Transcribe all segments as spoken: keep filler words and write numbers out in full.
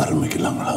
ஆரம்பிக்கலாங்களா?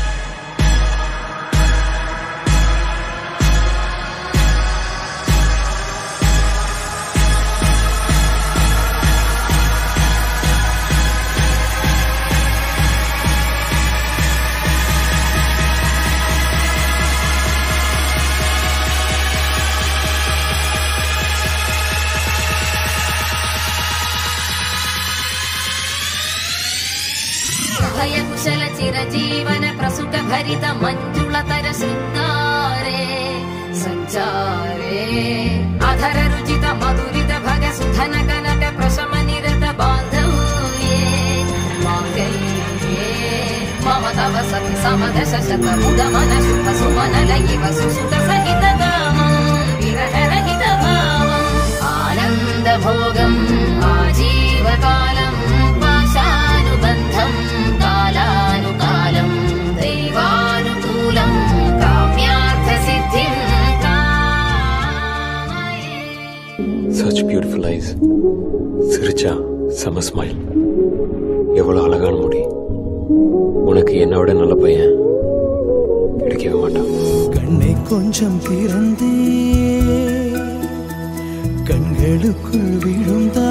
भयकुशल चिरजीवन प्रसुख भरित मंजुलतर शृंगारे संचारे अधर रुचित मधुरित भग सुधन कनक प्रशम निरत बांधव्ये मांगल्ये मम तव सति समदश शत मुद मन शुभ सुमन लयिव सुसुत सहित दामं विरह रहित भावं आनंद भोगं आजीवकालं पाशानुबन्धं कालानुकालं दैवानुकूलं काम्यार्थ सिद्धिं कामये. Such beautiful eyes. சிரிச்சா சம ஸ்மைல். எவ்வளவு அழகான முடி. உனக்கு என்னோட நல்ல பையன் கிடைக்கவே மாட்டான். கண்ணை கொஞ்சம் திறந்தே கண்களுக்குள் விழுந்தா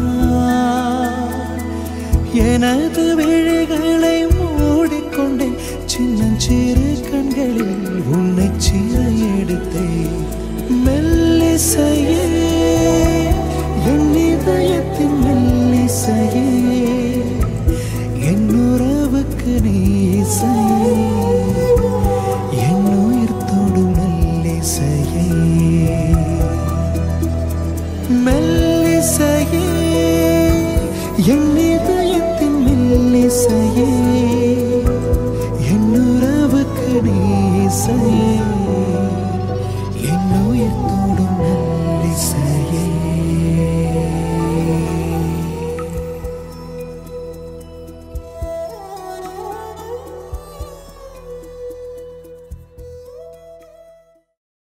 எனது விழிகளை மூடிக்கொண்டேன். சின்னஞ்சிறு கண்களில் உன்னை சீர எடுத்தேன். மெல்லிசையே என் இதயத்தின் மெல்லிசையே என் உறவுக்கு நீ இசையே என் உயிர் தொடும் மெல்லிசையே மெல்லிசையே என் இதயத்தின் மெல்லிசையே என் உறவுக்கு நீ இசையே